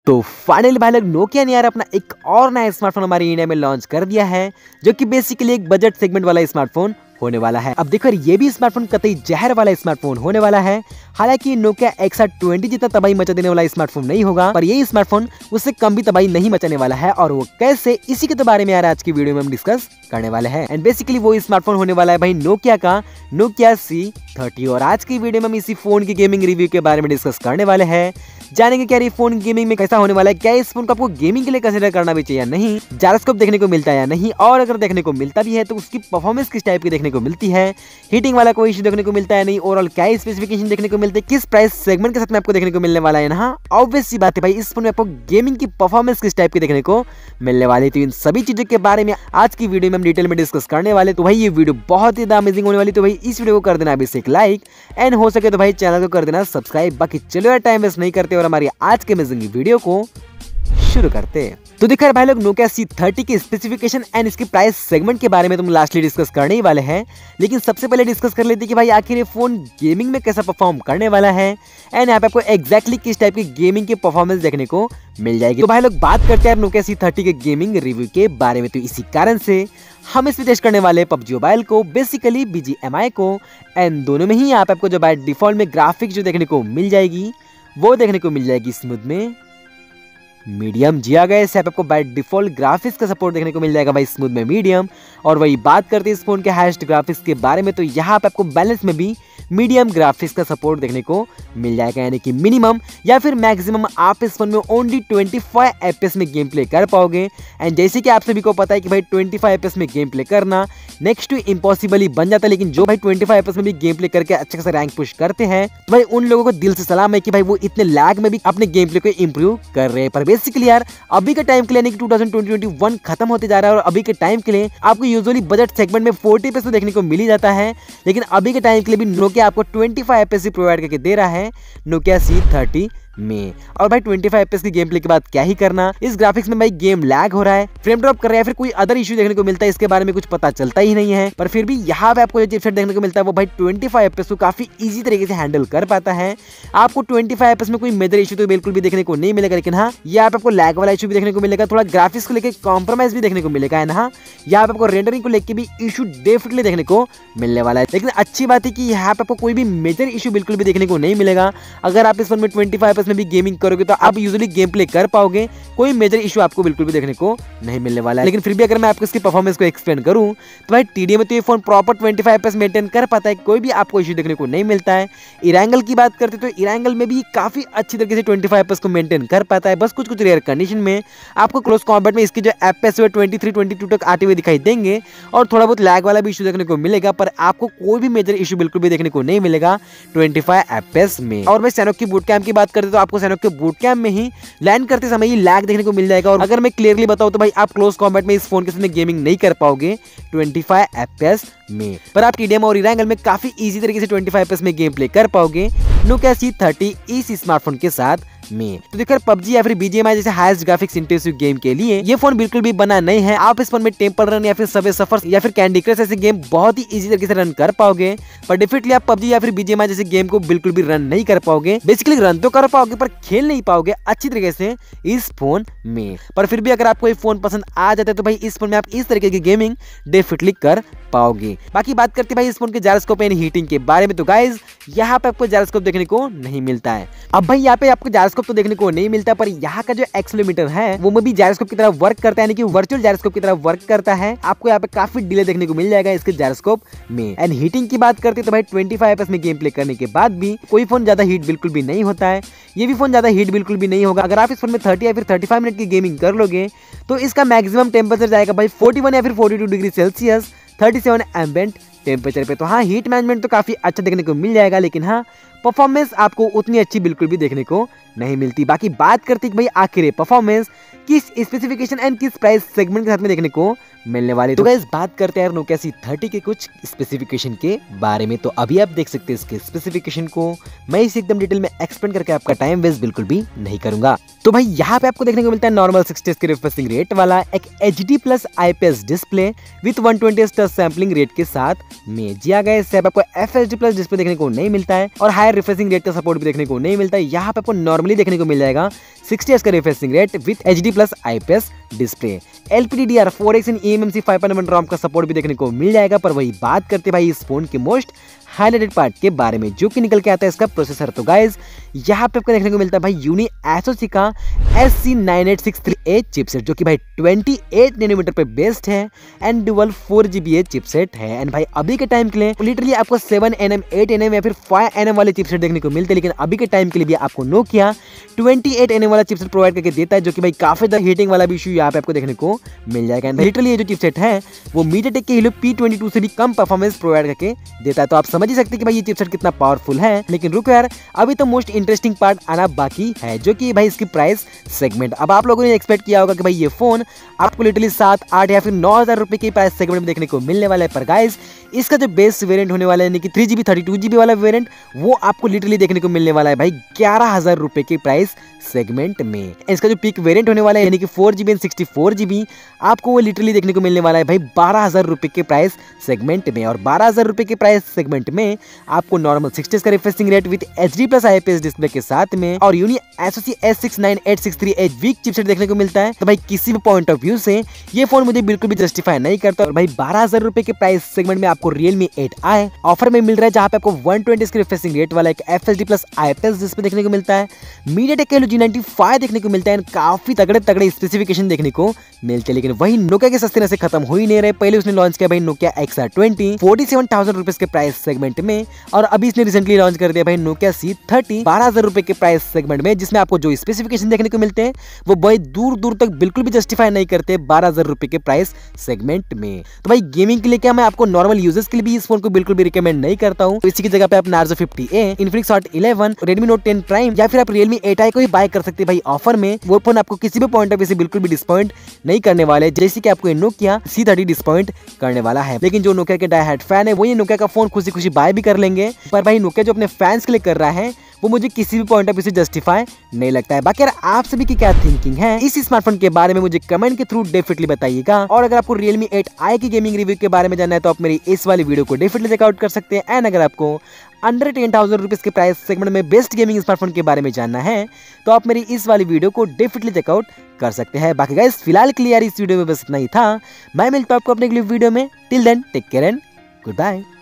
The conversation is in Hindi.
तो फाइनली भाई लोग नोकिया ने यार अपना एक और नया स्मार्टफोन हमारे इंडिया में लॉन्च कर दिया है, जो कि बेसिकली एक बजट सेगमेंट वाला स्मार्टफोन होने वाला है। अब देखो ये भी स्मार्टफोन कतई जहर वाला स्मार्टफोन होने वाला है। हालांकि नोकिया X20 जितना तबाही मचा देने वाला स्मार्टफोन नहीं होगा, पर ये स्मार्टफोन उससे कम भी तबाही नहीं मचाने वाला है। और वो कैसे, इसी के बारे में यार आज की वीडियो में हम डिस्कस करने वाले हैं। एंड बेसिकली वो स्मार्टफोन होने वाला है भाई नोकिया का नोकिया C30। और आज की वीडियो में हम इसी फोन की गेमिंग रिव्यू के बारे में डिस्कस करने वाले हैं। जानेंगे क्या ये फोन गेमिंग में कैसा होने वाला है, क्या इस फोन को आपको गेमिंग के लिए कंसीडर करना भी चाहिए या नहीं, जायरोस्कोप देखने को मिलता है या नहीं, और अगर देखने को मिलता भी है तो उसकी परफॉर्मेंस किस टाइप की देखने को मिलती है, हीटिंग वाला कोई इशू देखने को मिलता है नहीं, ओवरऑल क्या स्पेसिफिकेशन देखने को मिलते हैं, किस प्राइस सेगमेंट के साथ में आपको देखने को मिलने वाला है ना। ऑब्वियस सी बात है भाई, इस फोन में आपको गेमिंग की परफॉर्मेंस किस टाइप की देखने को मिलने वाली है। तो इन सभी चीजों के बारे में आज की वीडियो में हम डिटेल में डिस्कस करने वाले। तो भाई ये वीडियो बहुत ही अमेजिंग होने वाली, तो भाई इस वीडियो को कर देना अभी से एक लाइक, एंड हो सके तो भाई चैनल को कर देना सब्सक्राइब। बाकी चलो यार टाइम वेस्ट नहीं करते और हमारी आज के अमेजिंग वीडियो को शुरू करते हैं। तो देखो भाई लोग नोकिया C30 की स्पेसिफिकेशन एंड इसकी प्राइस सेगमेंट के बारे में तुम लास्टली डिस्कस करने ही वाले हैं, लेकिन सबसे पहले डिस्कस कर लेते हैं कि भाई आखिर ये फोन गेमिंग में कैसा परफॉर्म करने वाला है, एंड यहाँ पे आपको एग्जैक्टली किस टाइप की गेमिंग की परफॉर्मेंस देखने को मिल जाएगी। तो भाई लोग बात करते हैं नोकिया C30 के गेमिंग रिव्यू के बारे में। तो इसी कारण से हम इसमें टेस्ट करने वाले PUBG मोबाइल को, बेसिकली BGMI को, एंड दोनों में ही यहाँ पे आपको जो बाय डिफॉल्ट में ग्राफिक्स जो देखने को मिल जाएगी वो देखने को मिल जाएगी स्मूथ में मीडियम। जी आ गए, इस ऐप आपको बाय डिफॉल्ट ग्राफिक्स का सपोर्ट देखने को मिल जाएगा भाई स्मूथ में मीडियम। और वही बात करते हैं इस फोन के हाईएस्ट ग्राफिक्स के बारे में, तो यहाँ पे आपको बैलेंस में भी मीडियम ग्राफिक्स का सपोर्ट देखने को मिल जाएगा, यानी कि मिनिमम या फिर मैक्सिमम आप इस फोन में ओनली 25 FPS में गेम प्ले कर पाओगे। एंड जैसे कि आप सभी को पता है कि भाई 25 FPS में गेम प्ले करना नेक्स्ट टू इम्पॉसिबल ही बन जाता है, लेकिन जो भाई 25 FPS में भी गेम प्ले करके अच्छे खासा रैंक पुश करते हैं, तो भाई उन लोगों को दिल से सलाम है कि भाई वो इतने लैग में भी अपने गेम प्ले को इंप्रूव कर रहे हैं। पर बेसिकली यार अभी के टाइम के लिए 2021 खत्म होते जा रहा है, और अभी के टाइम के लिए आपको यूजुअली बजट सेगमेंट में 40 FPS में देखने को मिल ही जाता है, लेकिन अभी के टाइम के लिए भी नोकिया आपको 25 FPS प्रोवाइड करके दे रहा है नोकिया C30 में। और भाई 25 FPS की गेम प्ले के बाद क्या ही करना, इस ग्राफिक्स में भाई गेम लैग हो रहा है, फ्रेम ड्रॉप कर रहा है, फिर कोई अदर इशू देखने को मिलता है, इसके बारे में कुछ पता चलता ही नहीं है। पर फिर भी यहाँ पे आपको जो चिपसेट देखने को मिलता है वो भाई 25 FPS को काफी इजी तरीके से हैंडल कर पाता है। आपको 25 FPS में कोई मेजर इशू तो बिल्कुल भी देखने को नहीं मिलेगा, लेकिन हाँ यहाँ पे आपको लैग वाला इशू भी देखने को मिलेगा, थोड़ा ग्राफिक्स को लेकर कॉम्प्रोमाइज भी देखने को मिलेगा, है ना। यहाँ पे आपको रेंडरिंग को लेकर भी इशू डेफिनेटली देखने को मिलने वाला है, लेकिन अच्छी बात है कि यहाँ पे आपको कोई भी मेजर इशू बिल्कुल भी देखने को नहीं मिलेगा। अगर आप इस फोन में 25 FPS में भी गेमिंग करोगे तो आप यूजुअली गेम प्ले कर पाओगे, कोई मेजर इशू आपको बिल्कुल भी देखने को नहीं मिलने वाला है। लेकिन फिर भी अगर मैं आपको इसकी परफॉर्मेंस को एक्सप्लेन करूं तो भाई TDM में तो ये फोन प्रॉपर 25 FPS मेंटेन कर पाता है, कोई भी आपको इशू देखने को नहीं मिलता है। इरेंगल की बात करते तो इरेंगल में भी काफी अच्छी तरीके से 25 FPS को मेंटेन कर पाता है। बस कुछ कुछ रेयर कंडीशन में आपको क्लोज कॉम्बैट में इसकी जो FPS 23-22 तक आते हुए दिखाई देंगे, और थोड़ा बहुत लैग वाला भी इशू देखने को मिलेगा, पर आपको कोई भी मेजर इशू बिल्कुल भी देखने को नहीं मिलेगा 25 FPS में। और मैं सैनोक की बूट कैम्प की बात करते तो आपको सैनोक के बूट कैम्प में ही लैंड करते समय ही लैग देखने को मिल जाएगा। और अगर मैं क्लियरली बताऊं तो भाई आप क्लोज कॉम्बैट में इस फोन के साथ गेमिंग नहीं कर पाओगे 25 FPS में, पर आप TDM और इरेंगल में काफी इजी तरीके से 25 FPS में गेम प्ले कर पाओगे नोकिया C30 इस स्मार्टफोन के साथ में। तो देखकर PUBG या फिर BGMI जैसे हाईएस्ट ग्राफिक्स इंटेंसिव गेम के लिए ये फोन बिल्कुल भी बना नहीं है। आप इस फोन में टेंपल रन या फिर सबवे सफर्स या फिर कैंडी क्रश ऐसे गेम बहुत ही इजी तरीके से रन कर पाओगे, पर डेफिनेटली आप PUBG या फिर BGMI जैसे गेम को बिल्कुल भी रन नहीं कर पाओगे। बेसिकली रन तो कर पाओगे पर खेल नहीं पाओगे अच्छी तरीके से इस फोन में। पर फिर भी अगर आपको ये फोन पसंद आ जाता है तो भाई इस फोन में आप इस तरीके की गेमिंग डेफिनेटली कर पाओगे। बाकी बात करते हैं भाई इस फोन के जायरोस्कोप एंड हीटिंग के बारे में। तो गाइज यहाँ पे आपको जायरोस्कोप देखने को नहीं मिलता है। अब भाई यहाँ पे आपको जायरोस्कोप तो देखने को नहीं मिलता, पर यहाँ का जो एक्सेलेरोमीटर है वो भी जायरोस्कोप की तरह वर्क करता है, यानी कि वर्चुअल जायरोस्कोप की तरह वर्क करता है। आपको यहाँ पे काफी डिले देखने को मिल जाएगा इसके जायरोस्कोप में। एंड हीटिंग की बात करते हैं तो भाई 25 FPS में गेम प्ले करने के बाद भी कोई फोन ज्यादा हीट बिल्कुल भी नहीं होता है, ये भी फोन ज्यादा हीट बिल्कुल भी नहीं होगा। अगर आप इस फोन में 30 या फिर 35 मिनट की गेमिंग कर लोगे तो इसका मैक्सिमम टेम्परेचर जाएगा भाई 41 या फिर 42 डिग्री सेल्सियस 37 एम्बिएंट टेम्परेचर पे। तो हाँ हीट मैनेजमेंट तो काफी अच्छा देखने को मिल जाएगा, लेकिन हाँ परफॉर्मेंस आपको उतनी अच्छी बिल्कुल भी देखने को नहीं मिलती। बाकी बात करते हैं भाई आखिर परफॉर्मेंस किस स्पेसिफिकेशन एंड किस प्राइस सेगमेंट के साथ में देखने को मिलने वाली। तो गाइस बात करते हैं नोकिया C30 के कुछ स्पेसिफिकेशन के बारे में। तो अभी आप देख सकते हैं इसके स्पेसिफिकेशन को, मैं इसे एकदम डिटेल में एक्सप्लेन करके आपका टाइम वेस्ट बिल्कुल भी नहीं करूंगा। तो भाई यहाँ पे आपको देखने को मिलता है नॉर्मल 60 Hz के रिफ्रेशिंग रेट वाला एक HD+ IPS display with 120 Hz sampling rate के साथ में। जी आ गए, इससे आपको FHD+ डिस्प्ले देखने को नहीं मिलता है, और हायर रिफ्रेशिंग रेट का सपोर्ट भी देखने को नहीं मिलता है। यहाँ पे आपको नॉर्मल नॉर्मली देखने को मिल जाएगा 60 Hz का refreshing rate with HD+ IPS display. LPDDR4X in eMMC 5.1 ROM का सपोर्ट भी देखने को मिल जाएगा। पर वही बात करते भाई इस फोन के मोस्ट हाईलाइटेड पार्ट के बारे में, जो कि निकल के आता है इसका प्रोसेसर। तो गाइज यहाँ पे आपको देखने को मिलता है भाई यूनी एसओसी का SC9863A चिपसेट, जो कि भाई 28 नैनोमीटर पे बेस्ड है एंड डुअल 4GB चिपसेट है। एंड भाई अभी के टाइम के लिए लिटरली आपको 7nm 8nm या फिर 5nm वाले चिपसेट देखने को मिलते हैं, लेकिन अभी के टाइम के लिए भी आपको नोकिया 28nm वाला चिपसेट प्रोवाइड करके देता है, जो कि भाई काफी ज्यादा हीटिंग वाला भी इशू यहाँ पे आपको देखने को मिल जाएगा। लिटरली ये जो चिपसेट है वो MediaTek के Helio P22 से भी कम परफॉर्मेंस प्रोवाइड करके देता है। तो आप समझ ही सकते हैं कि भाई ये चिपसेट कितना पावरफुल है। लेकिन रुको यार, अभी तो मोस्ट इंटरेस्टिंग पार्ट आना बाकी है, जो कि भाई इसकी प्राइस सेगमेंट। अब आप लोगों ने एक्सपेक्ट किया होगा कि भाई ये फोन आपको लिटरली 7, 8 या फिर 9,000 रुपए के प्राइस सेगमेंट में देखने को मिलने वाला है। पर गाइस इसका जो बेस वेरिएंट होने वाला है यानी कि 3GB 32GB वाला वेरिएंट, वो आपको लिटरली देखने को मिलने वाला है भाई 11,000 रुपए के प्राइस सेगमेंट में। इसका जो पीक वेरिएंट होने वाला है यानी कि 4GB एंड 64GB, आपको वो लिटरली देखने को मिलने वाला है भाई 12,000 रुपए के प्राइस सेगमेंट में। और 12,000 रुपए के प्राइस सेगमेंट में आपको नॉर्मल 60 Hz का refreshing rate with HD+ IPS display के साथ में और uni SOC S69863A week chipset देखने को मिलता है। तो भाई किसी भी पॉइंट ऑफ व्यू से ये फोन मुझे बिल्कुल भी जस्टिफाई नहीं करता। और भाई 12,000 रुपए के प्राइस सेगमेंट में आपको Realme 8i ऑफर में मिल रहा है, जहां पे आपको 120 के रिफ्रेशिंग रेट वाला एक FHD+ IPS डिस्प्ले देखने को मिलता है। MediaTek के Helio G95 देखने को मिलता है, काफी तगड़े स्पेसिफिकेशन देखने को मिलते हैं। लेकिन वही नोकिया के सस्ते से खत्म हो ही नहीं रहे। पहले उसने लॉन्च किया भाई नोकिया XR20 47,000 रुपए के प्राइस सेगमेंट में, और अभी इसने रिसेंटली लॉन्च कर दिया भाई नोकिया C30 12,000 रुपए के प्राइस सेगमेंट में, जिसमें आपको जो स्पेसिफिकेशन देखने को मिलते हैं वो भाई दूर तक बिल्कुल भी जस्टिफाई नहीं करते 12,000 रुपए के प्राइस सेगमेंट में। तो भाई गेमिंग के लिए क्या, मैं आपको नॉर्मल यूजर्स के लिए भी इस फोन को बिल्कुल भी रिकमेंड नहीं करता हूँ। तो इसी की जगह पे आप Narzo 50A, Infinix Hot 11, Redmi Note 10 Prime या फिर आप Realme 8i को ही बाय कर सकते हैं भाई ऑफर में। वो फोन आपको किसी भी पॉइंट ऑफ व्यू से बिल्कुल भी डिसपॉइंट नहीं करने वाले, जैसे कि आपको ये नोकिया C30 डिसपॉइंट करने वाला है। लेकिन जो नोकिया के डाई हार्ड फैन है वो ये नोकिया का फोन खुशी बाय भी कर लेंगे। पर भाई नोकिया जो अपने फैंस के लिए कर रहा है वो मुझे किसी भी पॉइंट ऑफ व्यू से जस्टिफाई नहीं लगता है। बाकी यार आप सभी की क्या थिंकिंग है इस स्मार्टफोन के बारे में मुझे कमेंट के थ्रू डेफिनेटली बताइएगा। और अगर आपको Realme 8i की गेमिंग रिव्यू के बारे में जानना है तो आप मेरी इस वाली वीडियो को डेफिनेटली चेकआउट कर सकते हैं। एंड अगर आपको अंडर 10,000 रुपीज के प्राइस सेगमेंट में बेस्ट गेमिंग स्मार्टफोन के बारे में जानना है तो आप मेरी इस वाली वीडियो को डेफिनेटली चेकआउट कर सकते हैं। बाकी गाइस फिलहाल के लिए यार इस वीडियो में बस इतना ही था। मैं मिलता हूं आपको अपने अगली वीडियो में। Till then take care and good bye.